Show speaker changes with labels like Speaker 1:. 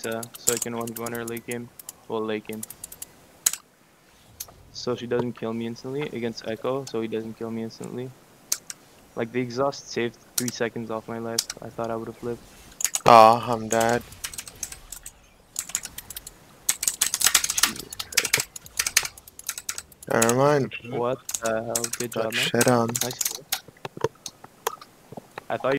Speaker 1: Nita so I can 1v1 her late game. Well, late game. So she doesn't kill me instantly against Echo, so he doesn't kill me instantly. Like, the exhaust saved 3 seconds off my life. I thought I would have lived.
Speaker 2: Oh, I'm dead.
Speaker 1: Jesus Christ.
Speaker 2: Never mind.
Speaker 1: What the hell? Good
Speaker 2: Got
Speaker 1: job, man.
Speaker 2: shit on.
Speaker 1: Nice. I thought